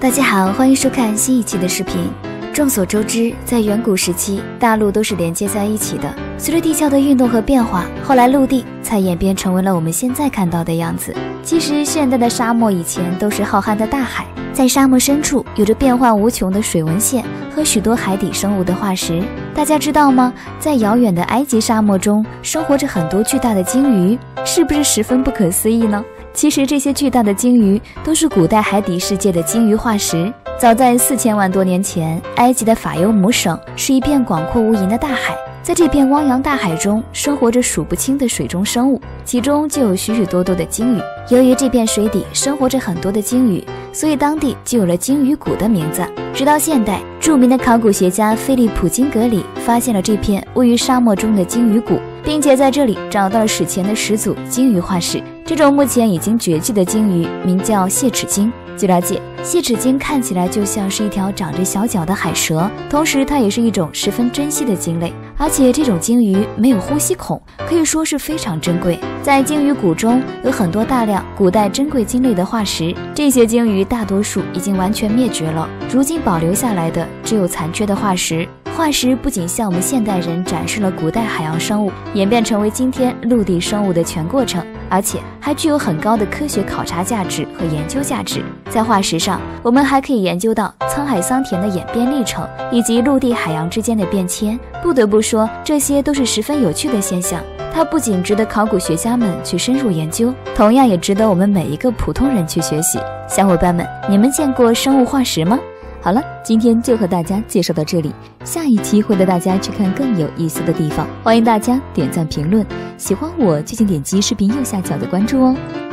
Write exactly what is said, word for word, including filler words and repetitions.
大家好，欢迎收看新一期的视频。众所周知，在远古时期，大陆都是连接在一起的。随着地壳的运动和变化，后来陆地才演变成为了我们现在看到的样子。其实，现代的沙漠以前都是浩瀚的大海，在沙漠深处有着变幻无穷的水文线和许多海底生物的化石。大家知道吗？在遥远的埃及沙漠中，生活着很多巨大的鲸鱼，是不是十分不可思议呢？其实这些巨大的鲸鱼都是古代海底世界的鲸鱼化石。早在四千万多年前，埃及的法尤姆省是一片广阔无垠的大海，在这片汪洋大海中生活着数不清的水中生物，其中就有许许多多的鲸鱼。由于这片水底生活着很多的鲸鱼，所以当地就有了鲸鱼谷的名字。直到现代，著名的考古学家菲利普金格里发现了这片位于沙漠中的鲸鱼谷，并且在这里找到了史前的始祖鲸鱼化石。这种目前已经绝迹的鲸鱼名叫蟹齿鲸。据了解，蟹齿鲸看起来就像是一条长着小脚的海蛇，同时它也是一种十分珍稀的鲸类，而且这种鲸鱼没有呼吸孔，可以说是非常珍贵。在鲸鱼谷中有很多大量古代珍贵鲸类的化石，这些鲸鱼大多数已经完全灭绝了，如今保留下来的只有残缺的化石。化石不仅向我们现代人展示了古代海洋生物演变成为今天陆地生物的全过程，而且还具有很高的科学考察价值和研究价值。在化石上，我们还可以研究到沧海桑田的演变历程，以及陆地海洋之间的变迁。不得不说，这些都是十分有趣的现象。它不仅值得考古学家们去深入研究，同样也值得我们每一个普通人去学习。小伙伴们，你们见过生物化石吗？好了，今天就和大家介绍到这里，下一期会带大家去看更有意思的地方。欢迎大家点赞评论，喜欢我就请点击视频右下角的关注哦。